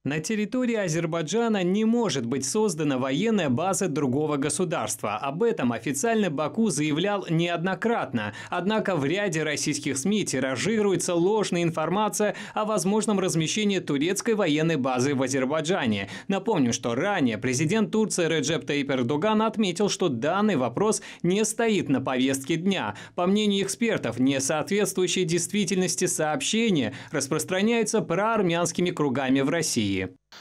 На территории Азербайджана не может быть создана военная база другого государства. Об этом официально Баку заявлял неоднократно. Однако в ряде российских СМИ тиражируется ложная информация о возможном размещении турецкой военной базы в Азербайджане. Напомню, что ранее президент Турции Реджеп Таyyip Эрдоган отметил, что данный вопрос не стоит на повестке дня. По мнению экспертов, несоответствующие действительности сообщения распространяются проармянскими кругами в России.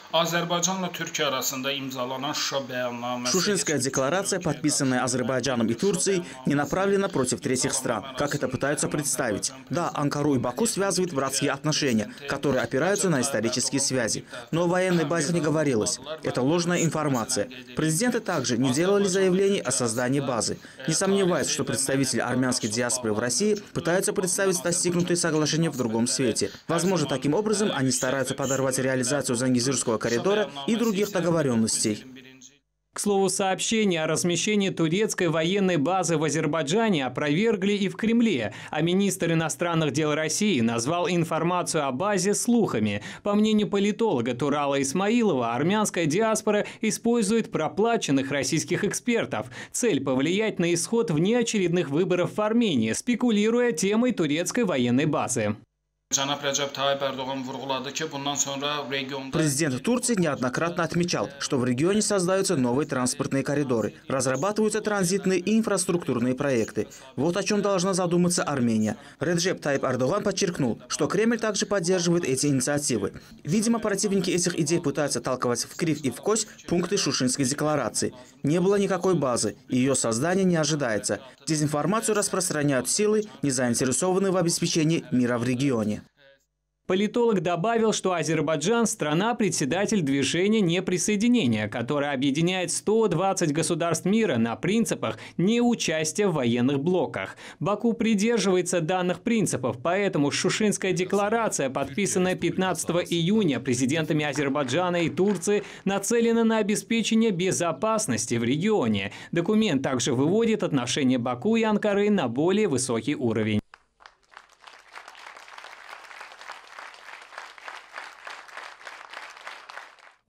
Шушинская декларация, подписанная Азербайджаном и Турцией, не направлена против третьих стран, как это пытаются представить. Да, Анкару и Баку связывают братские отношения, которые опираются на исторические связи. Но о военной базе не говорилось. Это ложная информация. Президенты также не делали заявлений о создании базы. Не сомневаюсь, что представители армянской диаспоры в России пытаются представить достигнутые соглашения в другом свете. Возможно, таким образом они стараются подорвать реализацию Зангезурского коридора и других договоренностей. К слову, сообщение о размещении турецкой военной базы в Азербайджане опровергли и в Кремле, а министр иностранных дел России назвал информацию о базе слухами. По мнению политолога Турала Исмаилова, армянская диаспора использует проплаченных российских экспертов. Цель – повлиять на исход внеочередных выборов в Армении, спекулируя темой турецкой военной базы. Президент Турции неоднократно отмечал, что в регионе создаются новые транспортные коридоры, разрабатываются транзитные и инфраструктурные проекты. Вот о чем должна задуматься Армения. Реджеп Таyyip Эрдоган подчеркнул, что Кремль также поддерживает эти инициативы. Видимо, противники этих идей пытаются толковать в кривь и в кость пункты Шушинской декларации. Не было никакой базы, и ее создание не ожидается. Дезинформацию распространяют силы, не заинтересованные в обеспечении мира в регионе. Политолог добавил, что Азербайджан – страна-председатель движения неприсоединения, которое объединяет 120 государств мира на принципах неучастия в военных блоках. Баку придерживается данных принципов, поэтому Шушинская декларация, подписанная 15 июня президентами Азербайджана и Турции, нацелена на обеспечение безопасности в регионе. Документ также выводит отношения Баку и Анкары на более высокий уровень.